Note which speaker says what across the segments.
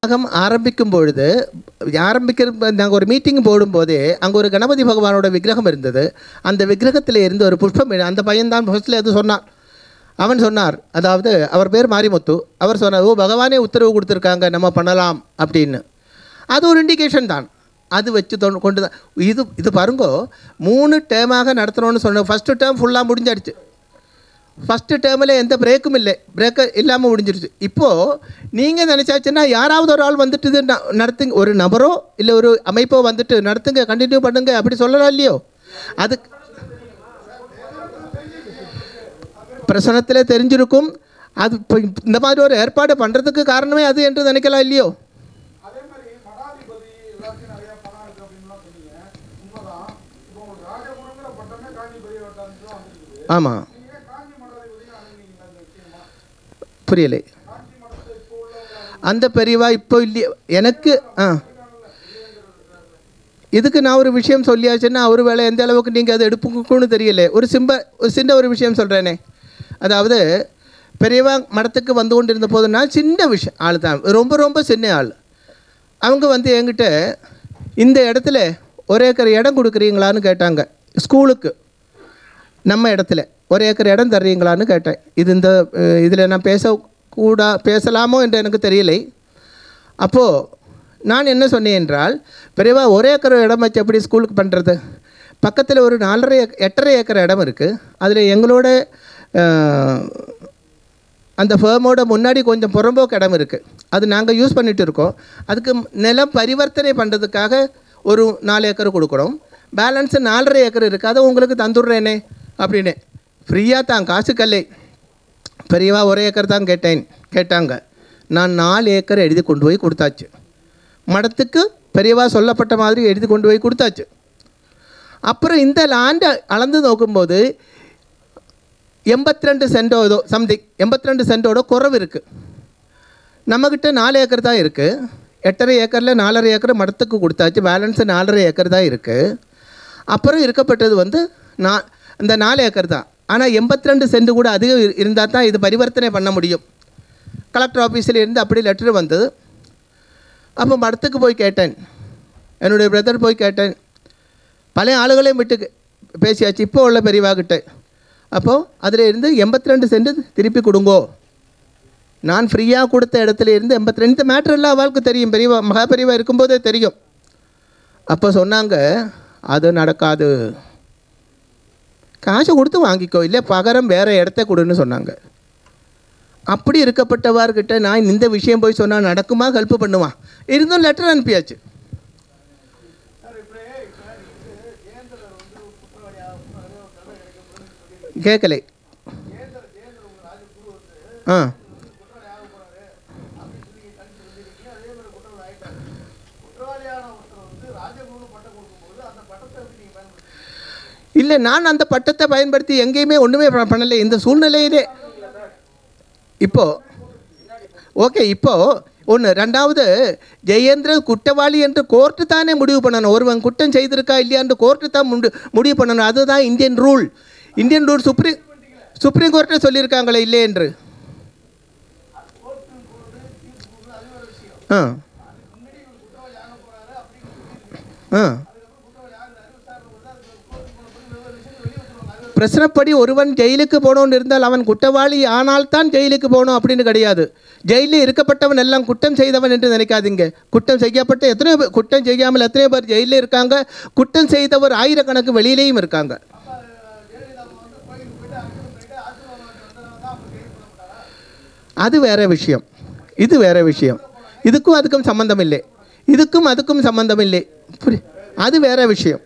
Speaker 1: ஆரம்பிக்கும் பொழுது நாங்கள் ஒரு மீட்டிங் போடும்போதே அங்கே ஒரு கணபதி பகவானோட விக்கிரகம் இருந்தது. அந்த விக்கிரகத்தில் இருந்து ஒரு புஷ்பம், அந்த பையன்தான் ஃபஸ்ட்டில் எது சொன்னான். அவன் சொன்னார், அதாவது அவர் பேர் மாரிமுத்து. அவர் சொன்னார், ஓ பகவானே உத்தரவு கொடுத்துருக்காங்க நம்ம பண்ணலாம் அப்படின்னு. அது ஒரு இண்டிகேஷன் தான். அது வச்சு கொண்டு தான் இது பாருங்கோ. 3 டேர்மாக நடத்தணும்னு சொன்னோம். ஃபஸ்ட்டு டேர்ம் ஃபுல்லாக முடிஞ்சிடுச்சு. ஃபஸ்ட்டு டேர்மில் எந்த பிரேக்கும் இல்லை, பிரேக்கு இல்லாமல் முடிஞ்சிருச்சு. இப்போது நீங்கள் நினச்சாச்சுன்னா யாராவது ஒரு ஆள் வந்துட்டு நடத்துங்க, ஒரு நபரோ இல்லை ஒரு அமைப்போ வந்துட்டு நடத்துங்க, கண்டினியூ பண்ணுங்க அப்படி சொல்லலாம் இல்லையோ. அது பிரசனத்தில் தெரிஞ்சிருக்கும். அது இப்போ இந்த மாதிரி ஒரு ஏற்பாடு பண்ணுறதுக்கு காரணமே அது என்று நினைக்கலாம் இல்லையோ. ஆமாம், புரியலை. அந்த பெரியவா இப்போ இல்லையே எனக்கு. இதுக்கு நான் ஒரு விஷயம் சொல்லியாச்சுன்னா அவர் வேலை எந்த அளவுக்கு நீங்கள் அதை எடுப்புக்குன்னு தெரியல. ஒரு சின்ன ஒரு விஷயம் சொல்கிறேனே. அதாவது பெரியவா மடத்துக்கு வந்து கொண்டு இருந்த போது நான் சின்ன விஷயம் ஆள் தான், ரொம்ப ரொம்ப சின்ன ஆள். அவங்க வந்து என்கிட்ட இந்த இடத்துல 1 ஏக்கர் இடம் கொடுக்குறீங்களான்னு கேட்டாங்க. ஸ்கூலுக்கு நம்ம இடத்துல 1 ஏக்கர் இடம் தர்றீங்களான்னு கேட்டேன். இதில் நான் பேசலாமோ என்று எனக்கு தெரியலை. அப்போது நான் என்ன சொன்னேன் என்றால், பெரியவா 1 ஏக்கர் இடம் வச்சு எப்படி ஸ்கூலுக்கு பண்ணுறது? பக்கத்தில் ஒரு 8.5 ஏக்கர் இடம் இருக்குது. அதில் எங்களோட அந்த ஃபேமோட முன்னாடி கொஞ்சம் புறம்போக்கு இடம் இருக்குது. அது நாங்கள் யூஸ் பண்ணிகிட்டு இருக்கோம். அதுக்கு நிலம் பரிவர்த்தனை பண்ணுறதுக்காக ஒரு 4 ஏக்கர் கொடுக்குறோம். பேலன்ஸு 4.5 ஏக்கர் இருக்குது. அதை உங்களுக்கு தந்துடுறேனே அப்படின்னு. ஃப்ரீயாக தான், காசுக்கல்லை. பெரியவா 1 ஏக்கர் தான் கேட்டாங்க. நான் 4 ஏக்கர் எழுதி கொண்டு போய் கொடுத்தாச்சு. மடத்துக்கு பெரியவா சொல்லப்பட்ட மாதிரி எழுதி கொண்டு போய் கொடுத்தாச்சு. அப்புறம் இந்த லேண்டை அளந்து நோக்கும்போது 82 சென்டோ ஏதோ சம்திங் 82 சென்டோட குறைவு இருக்குது. நம்மக்கிட்ட 4 ஏக்கர் தான் இருக்குது. 8.5 ஏக்கரில் 4.5 ஏக்கர் மடத்துக்கு கொடுத்தாச்சு. பேலன்ஸு 4.5 ஏக்கர் தான் இருக்குது. அப்புறம் இருக்கப்பட்டது வந்து இந்த 4 ஏக்கர் தான். ஆனால் 82 சென்ட் கூட அதிகம் இருந்தால் தான் இது பரிவர்த்தனை பண்ண முடியும். கலெக்டர் ஆஃபீஸில் இருந்து அப்படி லெட்டர் வந்தது. அப்போ மடத்துக்கு போய் கேட்டேன், என்னுடைய பிரதர் போய் கேட்டேன். பழைய ஆளுகளையும் விட்டு பேசியாச்சு இப்போ உள்ள பெரியவாகிட்ட. அப்போது அதில் இருந்து 82 சென்ட் திருப்பி கொடுங்கோ. நான் ஃப்ரீயாக கொடுத்த இடத்துல இருந்து 82 மேட்ரு எல்லாம் அவளுக்கு தெரியும், பெரியவா மகா பெரியவா இருக்கும்போதே தெரியும். அப்போ சொன்னாங்க, அது நடக்காது, காசை கொடுத்து வாங்கிக்கோ, இல்லை பகரம் வேறு இடத்த கொடுன்னு சொன்னாங்க. அப்படி இருக்கப்பட்டவார்கிட்ட நான் இந்த விஷயம் போய் சொன்னால் நடக்குமா, ஹெல்ப் பண்ணுவான்? இருந்தும் லெட்டர் அனுப்பியாச்சு. கேட்கலை. இல்லை, நான் அந்த பட்டத்தை பயன்படுத்தி எங்கேயுமே ஒன்றுமே பண்ணலை இந்த சூழ்நிலையிலே. இப்போது ஓகே, இப்போது ஒன்று. ரெண்டாவது, ஜெயேந்திரன் குற்றவாளி என்று கோர்ட்டு தானே முடிவு பண்ணணும். ஒருவன் குற்றம் செய்திருக்கா இல்லையான்னு கோர்ட்டு தான் முடிவு பண்ணணும். அதுதான் Indian rule. Indian rule supreme கோர்ட்டே சொல்லியிருக்காங்களே இல்லை என்று. பிரச்சனைப்படி ஒருவன் ஜெயிலுக்கு போகணுன்னு இருந்தால் அவன் குற்றவாளி ஆனால் தான் ஜெயிலுக்கு போகணும் அப்படின்னு கிடையாது. ஜெயிலில் இருக்கப்பட்டவன் எல்லாம் குற்றம் செய்தவன் என்று நினைக்காதீங்க. குற்றம் செய்யப்பட்ட எத்தனையோ பேர், குற்றம் செய்யாமல் எத்தனையோ பேர் ஜெயிலில் இருக்காங்க. குற்றம் செய்தவர் ஆயிரக்கணக்கு வெளியிலேயும் இருக்காங்க. அது வேற விஷயம், இது வேற விஷயம். இதுக்கும் அதுக்கும் சம்பந்தம் இல்லை, இதுக்கும் அதுக்கும் சம்பந்தம் இல்லை. அது வேற விஷயம்.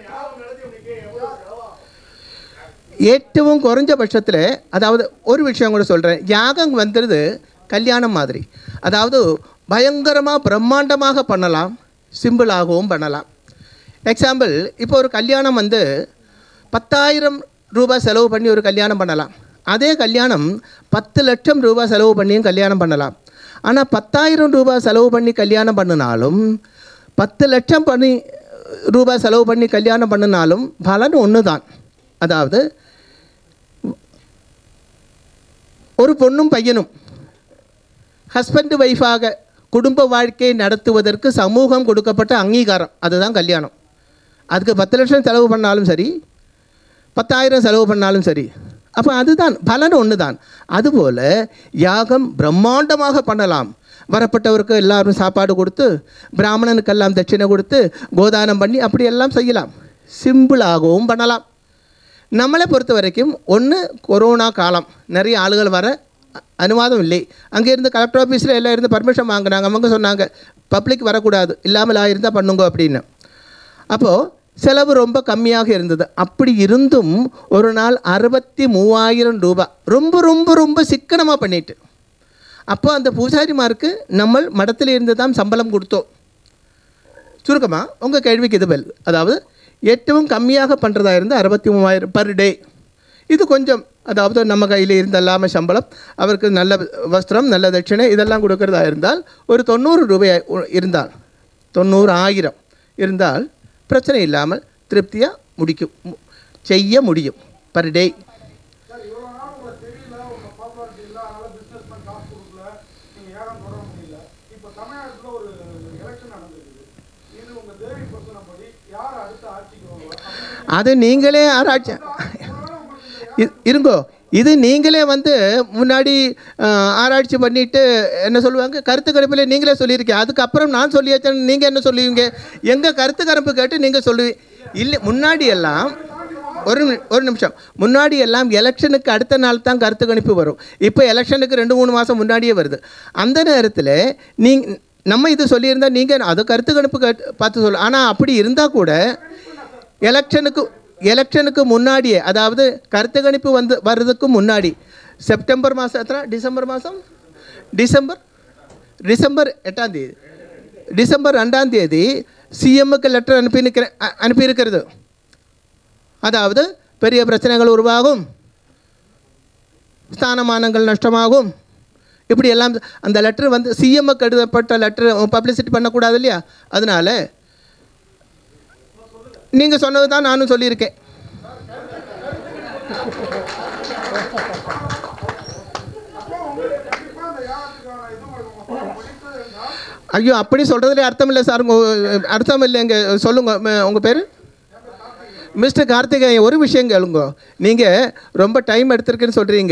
Speaker 1: ஏற்றவும் குறைஞ்ச பட்சத்தில், அதாவது ஒரு விஷயம் கூட சொல்கிறேன், யாகம் வந்துடுது கல்யாணம் மாதிரி. அதாவது பயங்கரமாக பிரம்மாண்டமாக பண்ணலாம், சிம்பிளாகவும் பண்ணலாம். எக்ஸாம்பிள், இப்போ ஒரு கல்யாணம் வந்து 10,000 ரூபாய் செலவு பண்ணி ஒரு கல்யாணம் பண்ணலாம். அதே கல்யாணம் 10 லட்சம் ரூபாய் செலவு பண்ணியும் கல்யாணம் பண்ணலாம். ஆனால் 10,000 ரூபாய் செலவு பண்ணி கல்யாணம் பண்ணினாலும் 10 லட்சம் ரூபாய் செலவு பண்ணி கல்யாணம் பண்ணினாலும் பலன் ஒன்று தான். அதாவது ஒரு பொண்ணும் பையனும் ஹஸ்பண்ட் ஒய்ஃபாக குடும்ப வாழ்க்கையை நடத்துவதற்கு சமூகம் கொடுக்கப்பட்ட அங்கீகாரம். அதுதான் கல்யாணம். அதுக்கு 10 லட்சம் செலவு பண்ணாலும் சரி, 10,000 செலவு பண்ணாலும் சரி, அப்போ அதுதான் பலன் ஒன்று தான். அதுபோல் யாகம் பிரம்மாண்டமாக பண்ணலாம். வரப்பட்டவருக்கு எல்லாரும் சாப்பாடு கொடுத்து, பிராமணனுக்கெல்லாம் தட்சிணை கொடுத்து, கோதானம் பண்ணி அப்படியெல்லாம் செய்யலாம். சிம்பிளாகவும் பண்ணலாம். நம்மளை பொறுத்த வரைக்கும் ஒன்று, கொரோனா காலம், நிறைய ஆளுகள் வர அனுவாதம் இல்லை. அங்கே இருந்து கலெக்டர் ஆஃபீஸில் எல்லாம் இருந்து பர்மிஷன் வாங்கினாங்க. அவங்க சொன்னாங்க பப்ளிக் வரக்கூடாது, இல்லாமல் இருந்தால் பண்ணுங்க அப்படின்னு. அப்போது செலவு ரொம்ப கம்மியாக இருந்தது. அப்படி இருந்தும் ஒரு நாள் 63,000 ரூபாய் ரொம்ப ரொம்ப ரொம்ப சிக்கனமாக பண்ணிட்டு, அப்போ அந்த பூசாரிமாருக்கு நம்ம மடத்தில் இருந்து தான் சம்பளம் கொடுத்தோம். சுருக்கமாக உங்கள் கேள்விக்கு இது பதில். அதாவது ഏറ്റവും கம்மியாக பண்ணுறதா இருந்து 63,000 பர் டே. இது கொஞ்சம், அதாவது நம்ம கையில் இருந்தல்லாமல் சம்பளம், அவருக்கு நல்ல வஸ்திரம், நல்ல தட்சிணை இதெல்லாம் கொடுக்கறதா இருந்தால் ஒரு 90 ரூபாய் இருந்தால், 90,000 இருந்தால் பிரச்சனை இல்லாமல் திருப்தியாக செய்ய முடியும் பர் டே. அது நீங்களே ஆராய்ச்சி இருங்கோ. இது நீங்களே வந்து முன்னாடி ஆராய்ச்சி பண்ணிவிட்டு என்ன சொல்லுவாங்க, கருத்து கணிப்பில் நீங்களே சொல்லியிருக்கீங்க. அதுக்கப்புறம் நான் சொல்லியாச்சேன்னு நீங்கள் என்ன சொல்லுவீங்க? எங்கள் கருத்து கணிப்பு கேட்டு நீங்கள் சொல்லுவீங்க. இல்லை, முன்னாடியெல்லாம் ஒரு நிமிஷம், முன்னாடியெல்லாம் எலெக்ஷனுக்கு அடுத்த நாள் தான் கருத்து கணிப்பு வரும். இப்போ எலெக்ஷனுக்கு 2-3 மாதம் முன்னாடியே வருது. அந்த நேரத்தில் நம்ம இது சொல்லியிருந்தால் நீங்கள் அது கருத்து கணிப்பு பார்த்து சொல்ல. ஆனால் அப்படி இருந்தால் கூட எலெக்ஷனுக்கு முன்னாடியே, அதாவது கருத்து கணிப்பு வர்றதுக்கு முன்னாடி செப்டம்பர் மாதம் எத்தனை, டிசம்பர் 8ஆம் தேதி, டிசம்பர் 2ஆம் தேதி சிஎம்முக்கு லெட்டர் அனுப்பியிருக்கிறது. அதாவது பெரிய பிரச்சனைகள் உருவாகும், ஸ்தானமானங்கள் நஷ்டமாகும், இப்படி எல்லாம் அந்த லெட்டர் வந்து சிஎம்முக்கு எழுதப்பட்ட லெட்டர் பப்ளிசிட்டி பண்ணக்கூடாது இல்லையா? அதனால் நீங்கள் சொன்னது தான் நானும் சொல்லியிருக்கேன். ஐயோ, அப்படி சொல்கிறதுல அர்த்தம் இல்லை சார். அர்த்தம் இல்லைங்க. சொல்லுங்கள், உங்கள் பேர்? மிஸ்டர் கார்த்திகேயன், ஒரு விஷயம் கேளுங்க. நீங்கள் ரொம்ப டைம் எடுத்திருக்குன்னு சொல்கிறீங்க.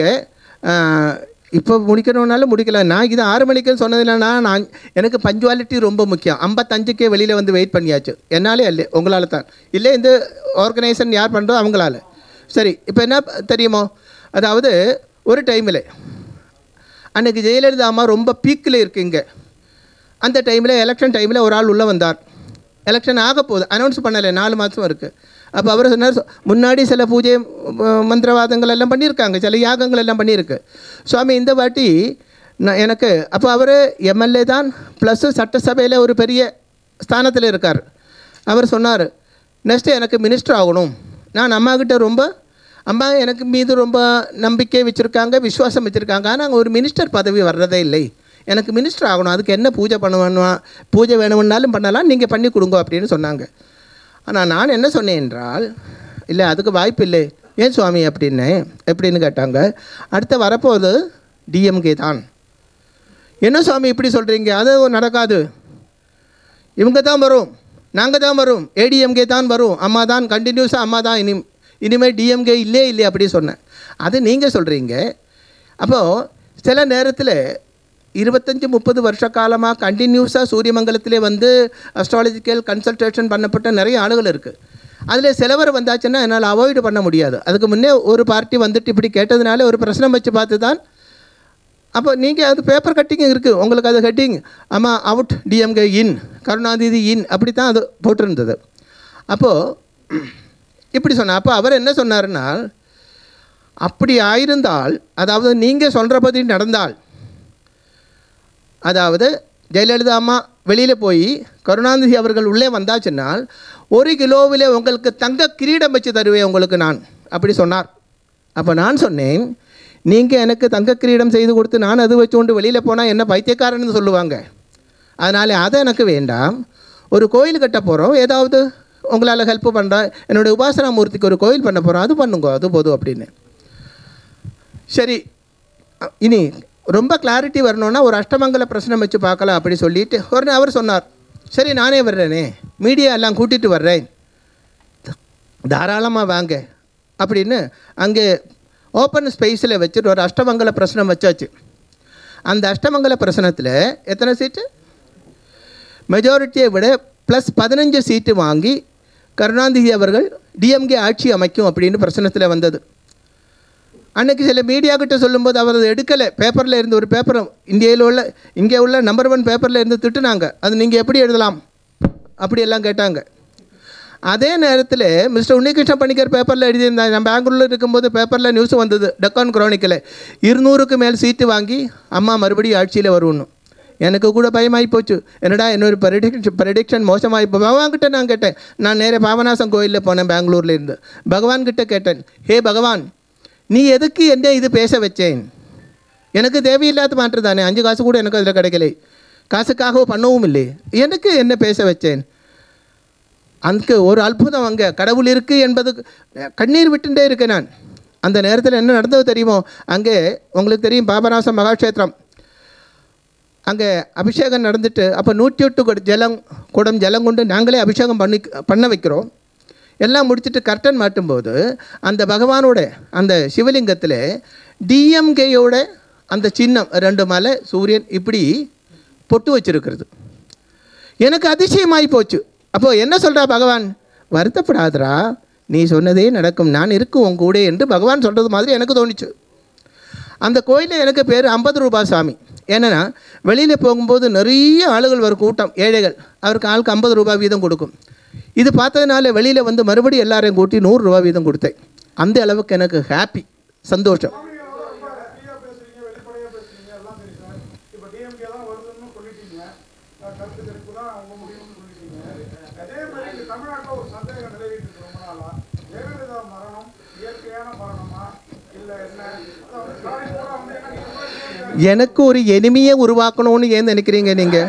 Speaker 1: இப்போ முடிக்கணுன்னாலும் முடிக்கலாம். நான் இது 6 மணிக்குன்னு சொன்னதுலன்னா எனக்கு பஞ்சுவாலிட்டி ரொம்ப முக்கியம். 55க்கே வெளியில் வந்து வெயிட் பண்ணியாச்சு. என்னாலே இல்லை, உங்களால் தான். இல்லை, இந்த ஆர்கனைசேஷன் யார் பண்ணுறோம் அவங்களால. சரி, இப்போ என்ன தெரியுமோ, அதாவது ஒரு டைமில் அன்றைக்கி ஜெயலலிதா அம்மா ரொம்ப பீக்கில் இருக்குங்க. அந்த டைமில் எலெக்ஷன் டைமில் ஒரு ஆள் உள்ளே வந்தார். எலெக்ஷன் ஆக போகுது, அனௌன்ஸ் பண்ணலை, 4 மாதம் இருக்குது. அப்போ அவர் சொன்னார், முன்னாடி சில பூஜை மந்திரவாதங்கள் எல்லாம் பண்ணியிருக்காங்க, சில யாகங்கள் எல்லாம் பண்ணியிருக்கு சுவாமி. இந்த வாட்டி எனக்கு அப்போ அவர் எம்எல்ஏ தான், ப்ளஸ்ஸு சட்டசபையில் ஒரு பெரிய ஸ்தானத்தில் இருக்கார். அவர் சொன்னார், நெக்ஸ்ட்டு எனக்கு மினிஸ்டர் ஆகணும். நான் அம்மா எனக்கு மீது ரொம்ப நம்பிக்கை வச்சுருக்காங்க, விசுவாசம் வச்சுருக்காங்க. ஆனால் ஒரு மினிஸ்டர் பதவி வர்றதே இல்லை. எனக்கு மினிஸ்டர் ஆகணும், அதுக்கு என்ன பூஜை வேணும்னாலும் பண்ணலாம், நீங்கள் பண்ணி கொடுங்க அப்படின்னு சொன்னாங்க. ஆனால் நான் என்ன சொன்னேன் என்றால், இல்லை அதுக்கு வாய்ப்பு இல்லை. ஏன் சுவாமி எப்படின்னு கேட்டாங்க. அடுத்த வரப்போது டிஎம்கே தான். என்ன சுவாமி இப்படி சொல்கிறீங்க? அது நடக்காது, இவங்க தான் வரும், நாங்கள் தான் வரும், ஏடிஎம்கே தான் வரும், அம்மா தான் கண்டினியூஸாக அம்மா தான், இனிமேல் டிஎம்கே இல்லை அப்படி சொன்னேன். அது நீங்கள் சொல்கிறீங்க. அப்போது சில நேரத்தில் 25-30 வருஷ காலமாக கண்டினியூஸாக சூரியமங்கலத்திலே வந்து அஸ்ட்ராலஜிக்கல் கன்சல்டேஷன் பண்ணப்பட்ட நிறைய ஆளுகள் இருக்குது. அதில் சிலவர் வந்தாச்சுன்னா என்னால் அவாய்டு பண்ண முடியாது. அதுக்கு முன்னே ஒரு பார்ட்டி வந்துட்டு இப்படி கேட்டதுனால ஒரு பிரச்சனை வச்சு பார்த்து தான். அப்போ நீங்கள் அது பேப்பர் கட்டிங் இருக்குது உங்களுக்கு, அது கட்டிங் ஆமாம் அவுட் டிஎம்கே இன், கருணாநிதி இன், அப்படி தான் அது போட்டிருந்தது. அப்போது இப்படி சொன்னார். அப்போ அவர் என்ன சொன்னார்னா, அப்படி ஆயிருந்தால், அதாவது நீங்கள் சொல்கிற பற்றி நடந்தால், அதாவது ஜெயலலிதா அம்மா வெளியில் போய் கருணாநிதி அவர்கள் உள்ளே வந்தாச்சுன்னால் 1 கிலோவில் உங்களுக்கு தங்க கிரீடம் வச்சு தருவேன் உங்களுக்கு நான், அப்படி சொன்னார். அப்போ நான் சொன்னேன், நீங்கள் எனக்கு தங்க கிரீடம் செய்து கொடுத்து நான் அது வச்சு கொண்டு வெளியில் போனால் என்ன பைத்தியக்காரன்னு சொல்லுவாங்க. அதனால் அதை எனக்கு வேண்டாம். ஒரு கோயில் கட்ட போகிறோம், ஏதாவது உங்களால் ஹெல்ப் பண்ணுறேன், என்னுடைய உபாசனா மூர்த்திக்கு ஒரு கோயில் பண்ண போகிறோம், அது பண்ணுங்க, அது போதும் அப்படின்னு. சரி, இனி ரொம்ப கிளாரிட்டி வரணும்னா ஒரு அஷ்டமங்கல பிரச்சனை வச்சு பார்க்கலாம் அப்படி சொல்லிட்டு உடனே அவர் சொன்னார், சரி நானே வர்றேனே, மீடியா எல்லாம் கூட்டிகிட்டு வர்றேன், தாராளமாக வாங்க அப்படின்னு அங்கே ஓப்பன் ஸ்பேஸில் வச்சுட்டு ஒரு அஷ்டமங்கல பிரச்சனை வச்சாச்சு. அந்த அஷ்டமங்கல பிரச்சனத்தில் எத்தனை சீட்டு? மெஜாரிட்டியை விட ப்ளஸ் 15 சீட்டு வாங்கி கருணாநிதி அவர்கள் டிஎம்கே ஆட்சி அமைக்கும் அப்படின்னு பிரச்சனத்தில் வந்தது. அன்றைக்கி சில மீடியாக்கிட்ட சொல்லும்போது அவர் அதை எடுக்கலை. பேப்பரில் இருந்து ஒரு பேப்பரும் இங்கே உள்ள நம்பர் 1 பேப்பரில் இருந்து திட்டுனாங்க, அது நீங்கள் எப்படி எழுதலாம் அப்படியெல்லாம் கேட்டாங்க. அதே நேரத்தில் மிஸ்டர் உன்னிகிருஷ்ண பணிக்கர் பேப்பரில் எழுதியிருந்தாங்க. நான் பெங்களூரில் இருக்கும்போது பேப்பரில் நியூஸ் வந்தது, டெக்கான் குரானிக்கில் 200க்கு மேல் சீட்டு வாங்கி அம்மா மறுபடியும் ஆட்சியில் வருவணும். எனக்கு கூட பயமாகி போச்சு, என்னடா இன்னொரு ப்ரெடிக்ஷன் மோசமாகி பகவான்கிட்ட நான் கேட்டேன். நான் நேரே பாபநாசம் கோயிலில் போனேன் பெங்களூர்லேருந்து. பகவான்கிட்ட கேட்டேன், ஹே பகவான், நீ எதுக்கு என்ன இது பேச வச்சேன்? எனக்கு தேவையில்லாத மாற்று தானே, 5 காசு கூட எனக்கு அதில் கிடைக்கலை, காசுக்காக பண்ணவும் இல்லை, எனக்கு என்ன பேச வச்சேன்? அதுக்கு ஒரு அற்புதம், அங்கே கடவுள் இருக்குது என்பது கண்ணீர் விட்டுட்டே இருக்கேன் நான். அந்த நேரத்தில் என்ன நடந்தது தெரியுமோ? அங்கே உங்களுக்கு தெரியும் பாபநாசம் மகாக்ஷேத்திரம், அங்கே அபிஷேகம் நடந்துட்டு அப்போ 108 குடம் ஜலம் கொண்டு நாங்களே அபிஷேகம் பண்ண வைக்கிறோம். எல்லாம் முடிச்சுட்டு கர்டன் மாட்டும்போது அந்த பகவானோட அந்த சிவலிங்கத்தில் டிஎம்கேயோட அந்த சின்னம் 2 மலை சூரியன் இப்படி பொட்டு வச்சிருக்கிறது. எனக்கு அதிசயமாகி போச்சு. அப்போது என்ன சொல்கிறா பகவான்? வருத்தப்படாதரா, நீ சொன்னதே நடக்கும், நான் இருக்கும் உன் கூட என்று பகவான் சொல்கிறது மாதிரி எனக்கு தோணிச்சு. அந்த கோயிலில் எனக்கு பேர் 50 ரூபாய் சாமி. ஏன்னா வெளியில் போகும்போது நிறைய ஆளுகள் வரும், கூட்டம், ஏழைகள், அவருக்கு ஆளுக்கு 50 ரூபாய் வீதம் கொடுக்கும். இது பார்த்ததுனால வெளியில் வந்து மறுபடியும் எல்லாரையும் கூட்டி 100 ரூபா வீதம் கொடுத்தேன். அந்த அளவுக்கு எனக்கு ஹாப்பி, சந்தோஷம். எனக்கு ஒரு எனிமையை உருவாக்கணும்னு ஏன் நினைக்கிறீங்க நீங்கள்?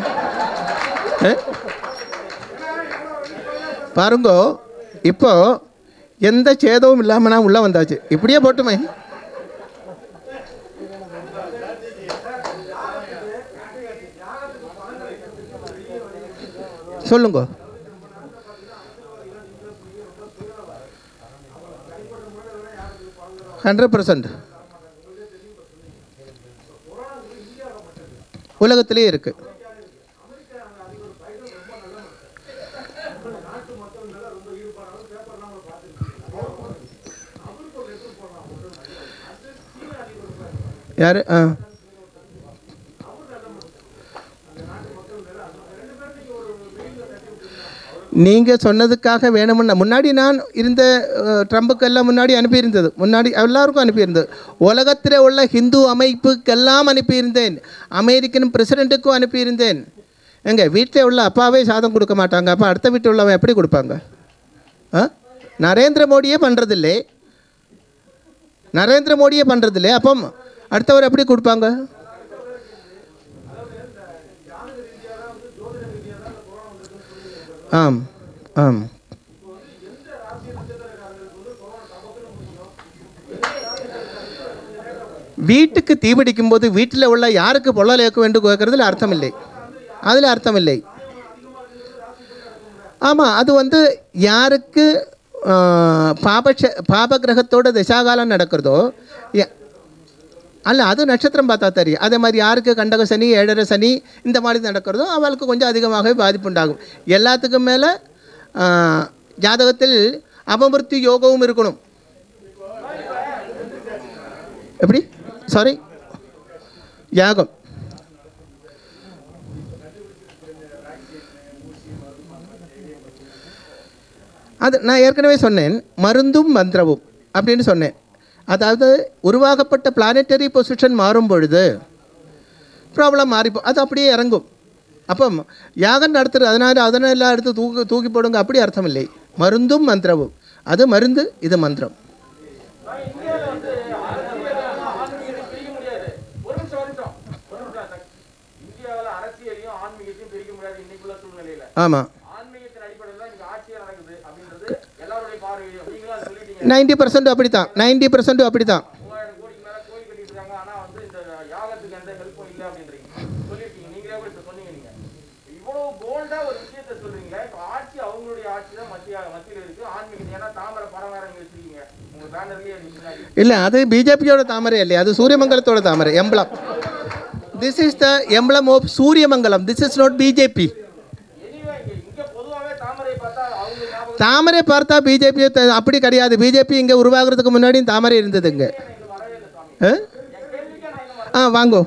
Speaker 1: பாருங்கோ, இப்போ எந்த சேதமும் இல்லாமல் நான் உள்ளே வந்தாச்சு, இப்படியே போட்டுமே. சொல்லுங்க. $100% உலகத்திலே இருக்கு. யாரு? நீங்கள் சொன்னதுக்காக வேணும்னா முன்னாடி நான் இருந்த ட்ரம்புக்கெல்லாம் முன்னாடி அனுப்பியிருந்தது, முன்னாடி எல்லாருக்கும் அனுப்பியிருந்தது, உலகத்தில் உள்ள ஹிந்து அமைப்புக்கெல்லாம் அனுப்பியிருந்தேன், அமெரிக்கன் பிரசிடெண்ட்டுக்கும் அனுப்பியிருந்தேன். எங்கள் வீட்டில் உள்ள அப்பாவே சாதம் கொடுக்க மாட்டாங்க, அப்போ அடுத்த வீட்டில் உள்ளவன் எப்படி கொடுப்பாங்க? நரேந்திர மோடியே பண்ணுறதில்லை, நரேந்திர மோடியே பண்ணுறதில்லை, அப்போ அடுத்தவர் எப்படி கொடுப்பாங்க? ஆம் ஆம். வீட்டுக்கு தீபிடிக்கும் போது வீட்டில் உள்ள யாருக்கு பொள்ளல் ஏற்க வேண்டும் கேட்கறதுல அர்த்தம் இல்லை, அதில் அர்த்தம் இல்லை. ஆமாம், அது வந்து யாருக்கு பாப கிரகத்தோட தசாகாலம் நடக்கிறதோ அல்ல, அது நட்சத்திரம் பார்த்தா தெரியும். அதே மாதிரி யாருக்கு கண்டக சனி, ஏழரை சனி இந்த மாதிரி நடக்கிறதோ அவளுக்கு கொஞ்சம் அதிகமாகவே பாதிப்பு உண்டாகும். எல்லாத்துக்கும் மேலே ஜாதகத்தில் அபமிருத்தி யோகமும் இருக்கணும். எப்படி? சாரி, யாகம். அது நான் ஏற்கனவே சொன்னேன், மருந்தும் மந்திரமும் அப்படின்னு சொன்னேன். அதாவது உருவாக்கப்பட்ட பிளானட்டரி பொசிஷன் மாறும் பொழுது ப்ராப்ளம் மாறிப்போம், அது அப்படியே இறங்கும். அப்போ யாகம் நடத்துறது அதனால எடுத்து தூக்கி போடுங்க அப்படி அர்த்தம் இல்லை. மருந்தும் மந்திரமும், அது மருந்து, இது மந்திரம். ஆமாம், 90% அப்படித்தான், 90% அப்படித்தான். இல்லை, அது பிஜேபியோட தாமரை இல்லையா, அது சூரியமங்கலத்தோட தாமரை emblem. This is the emblem of Suriyamangalam. This is not BJP. தாமரை பார்த்தா பிஜேபி அப்படி கிடையாது. பிஜேபி இங்கே உருவாகிறதுக்கு முன்னாடியும் தாமரை இருந்ததுங்க. வாங்கோ.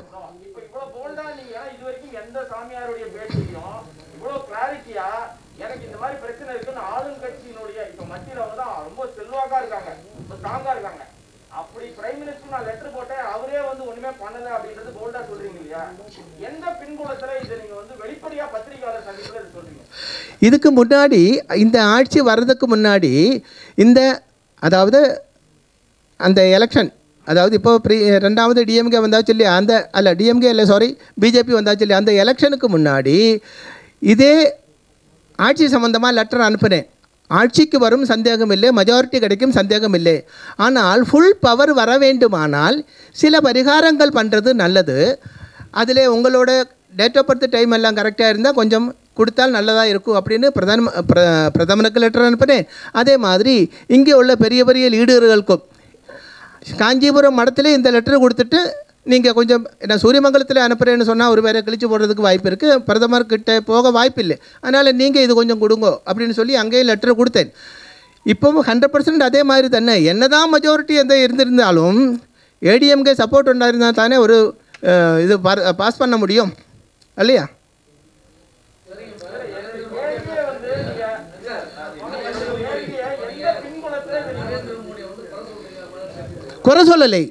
Speaker 1: இதுக்கு முன்னாடி இந்த ஆட்சி வர்றதுக்கு முன்னாடி அதாவது அந்த எலெக்ஷன், அதாவது இப்போ ரெண்டாவது டிஎம்கே வந்தாச்சு இல்லையா, டிஎம்கே இல்லை சாரி பிஜேபி வந்தாச்சு இல்லையா, அந்த எலெக்ஷனுக்கு முன்னாடி இதே ஆட்சி சம்பந்தமாக லெட்டர் அனுப்பினேன். ஆட்சிக்கு வரும் சந்தேகம் இல்லை, மெஜாரிட்டி கிடைக்கும் சந்தேகம் இல்லை. ஆனால் ஃபுல் பவர் வர வேண்டுமானால் சில பரிகாரங்கள் பண்ணுறது நல்லது. அதில் உங்களோட டேட் ஆஃப் பர்த் டைம் எல்லாம் கரெக்டாக இருந்தால் கொஞ்சம் கொடுத்தால் நல்லதாக இருக்கும் அப்படின்னு பிரதமருக்கு லெட்டர் அனுப்பினேன். அதே மாதிரி இங்கே உள்ள பெரிய பெரிய லீடர்களுக்கும் காஞ்சிபுரம் மடத்தில் இந்த லெட்டர் கொடுத்துட்டு நீங்கள் கொஞ்சம் நான் சூரியமங்கலத்தில் அனுப்புகிறேன்னு சொன்னால் ஒரு வேறு கிழிச்சு போடுறதுக்கு வாய்ப்பு இருக்குது, பிரதமர்கிட்ட போக வாய்ப்பு இல்லை, அதனால் நீங்கள் இது கொஞ்சம் கொடுங்க அப்படின்னு சொல்லி அங்கேயும் லெட்டர் கொடுத்தேன். இப்போவும் 100% அதே மாதிரி தானே. என்ன தான் மெஜாரிட்டி இருந்திருந்தாலும் ஏடிஎம்கே சப்போர்ட் உண்டாயிருந்தால் தானே ஒரு இது பாஸ் பண்ண முடியும் இல்லையா? குறை சொல்லலை,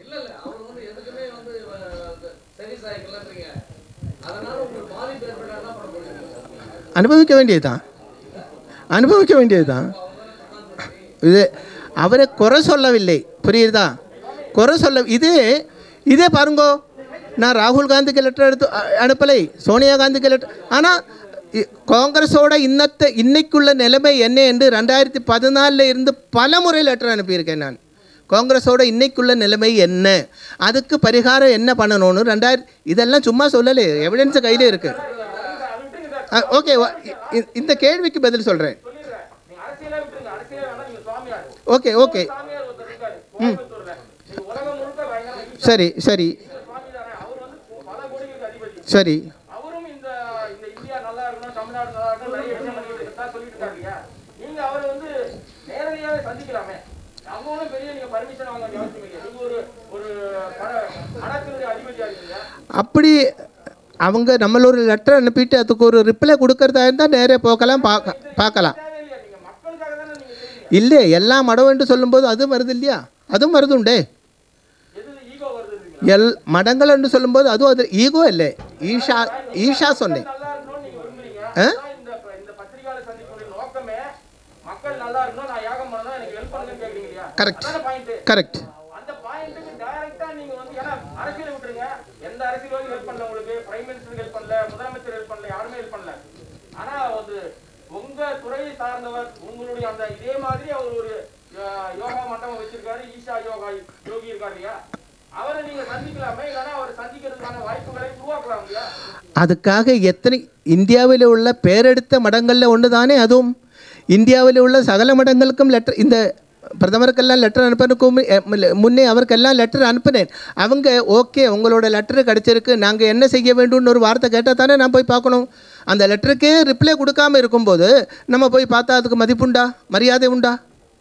Speaker 1: அனுபவிக்க வேண்டியதுதான். இது அவரை குறை சொல்லவில்லை, புரியுதா? குறை சொல்ல இதே பாருங்கோ, நான் ராகுல் காந்திக்கு லெட்டர் எடுத்து அனுப்பலை, சோனியா காந்திக்கு லெட்டர். ஆனால் காங்கிரஸோட இன்னைக்குள்ள நிலைமை என்ன என்று 2014 இருந்து பல முறை லெட்டர் அனுப்பியிருக்கேன் நான். காங்கிரஸோட இன்னைக்குள்ள நிலைமை என்ன, அதுக்கு பரிகாரம் என்ன பண்ணணும்னு இதெல்லாம் சும்மா சொல்லலை, எவிடன்ஸ் கையில் இருக்குது. ஓகே, இந்த கேள்விக்கு பதில் சொல்கிறேன். ஓகே ஓகே சரி சரி சரி அப்படி அவங்க நம்மள ஒரு லெட்டர் அனுப்பிட்டு அதுக்கு ஒரு ரிப்ளை கொடுக்கறதா இருந்தால் நேரே போகலாம், பார்க்கலாம். இல்லை, எல்லாம் மடம் என்று சொல்லும்போது அதுவும் வருது இல்லையா, அதுவும் வருது உண்டே. மடங்கள் என்று சொல்லும்போது அதுவும் அது ஈகோ இல்லை, ஈஷா சொன்னேன். Correct correct. அதுக்காக எத்தனை இந்தியாவில் உள்ள பேரெடுத்த மடங்களில் ஒன்று தானே அதுவும். இந்தியாவில் உள்ள சகல மடங்களுக்கும் லெட்டர், இந்த பிரதமருக்கெல்லாம் லெட்டர் அனுப்பனுக்கு முன்னே அவருக்கெல்லாம் லெட்டர் அனுப்பினேன். அவங்க ஓகே உங்களோட லெட்டரு கிடச்சிருக்கு, நாங்கள் என்ன செய்ய வேண்டும்னு ஒரு வார்த்தை கேட்டால் தானே நான் போய் பார்க்கணும். அந்த லெட்டருக்கே ரிப்ளை கொடுக்காமல் இருக்கும்போது நம்ம போய் பார்த்தா அதுக்கு மதிப்புண்டா, மரியாதை உண்டா?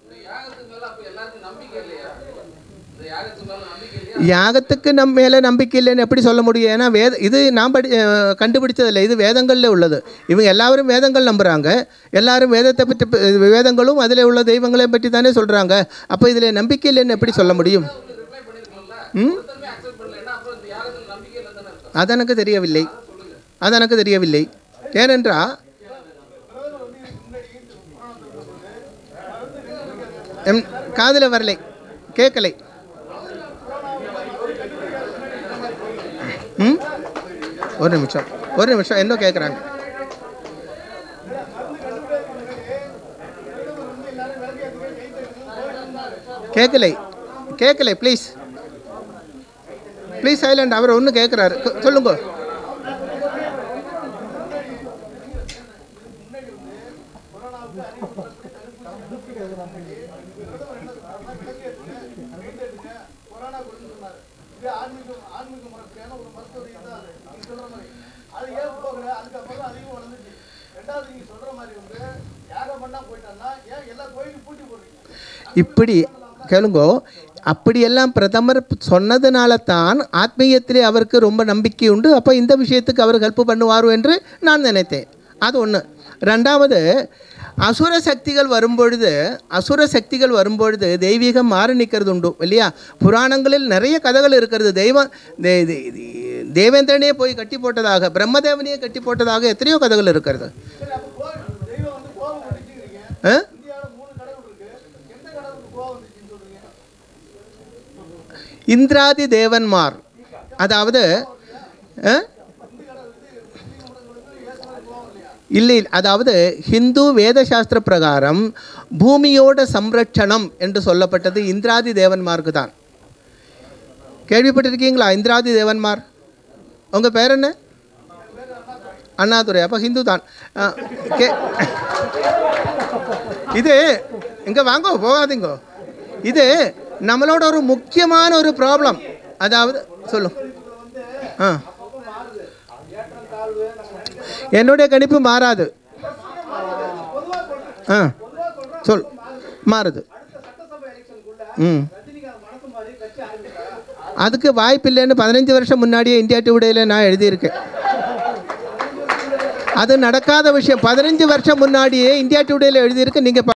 Speaker 1: யாகத்துக்கு நம்ம மேலே நம்பிக்கை இல்லைன்னு எப்படி சொல்ல முடியும்? ஏன்னா இது நான் கண்டுபிடிச்சதில்லை, இது வேதங்களில் உள்ளது. இவங்க எல்லாரும் வேதங்கள் நம்புகிறாங்க, எல்லாரும் வேதத்தை பற்றி, வேதங்களும் அதில் உள்ள தெய்வங்களையும் பற்றி தானே சொல்கிறாங்க. அப்போ இதில் நம்பிக்கை இல்லைன்னு எப்படி சொல்ல முடியும்? அது எனக்கு தெரியவில்லை. ஏனென்றால் காதில் வரலை, கேட்கலை. ஒரு நிமிஷம் என்ன கேட்குறாங்க? கேட்கலை ப்ளீஸ் சைலண்ட். அவர் ஒன்று கேட்குறாரு, சொல்லுங்க. இப்படி கேளுங்கோ, அப்படியெல்லாம் பிரதமர் சொன்னதுனால தான் ஆத்மீயத்திலே அவருக்கு ரொம்ப நம்பிக்கை உண்டு. அப்போ இந்த விஷயத்துக்கு அவர் ஹெல்ப் பண்ணுவார் என்று நான் நினைத்தேன். அது ஒன்று. ரெண்டாவது, அசுர சக்திகள் வரும்பொழுது தெய்வீகம் மாறி நிற்கிறது உண்டு இல்லையா? புராணங்களில் நிறைய கதைகள் இருக்கிறது. தேவேந்திரனே போய் கட்டி போட்டதாக, பிரம்மதேவனையே கட்டி போட்டதாக எத்தனையோ கதைகள் இருக்கிறது. இந்திராதி தேவன்மார், அதாவது இல்லை, அதாவது ஹிந்து வேதசாஸ்திர பிரகாரம் பூமியோட சம்ரட்சணம் என்று சொல்லப்பட்டது இந்திராதி தேவன்மார்க்கு தான். கேள்விப்பட்டிருக்கீங்களா? இந்திராதி தேவன்மார். உங்கள் பேர் என்ன? அண்ணாதுரை. அப்போ ஹிந்து தான். இது இங்கே வாங்கோ, போகாதீங்கோ. இது நம்மளோட ஒரு முக்கியமான ஒரு ப்ராப்ளம். அதாவது சொல்லும், என்னுடைய கணிப்பு மாறாது. சொல், மாறுது. அதுக்கு வாய்ப்பில்லைன்னு 15 வருஷம் முன்னாடியே இந்தியா டுடேயில் நான் எழுதியிருக்கேன். அது நடக்காத விஷயம். 15 வருஷம் முன்னாடியே இந்தியா டுடேயில் எழுதியிருக்கு. நீங்கள்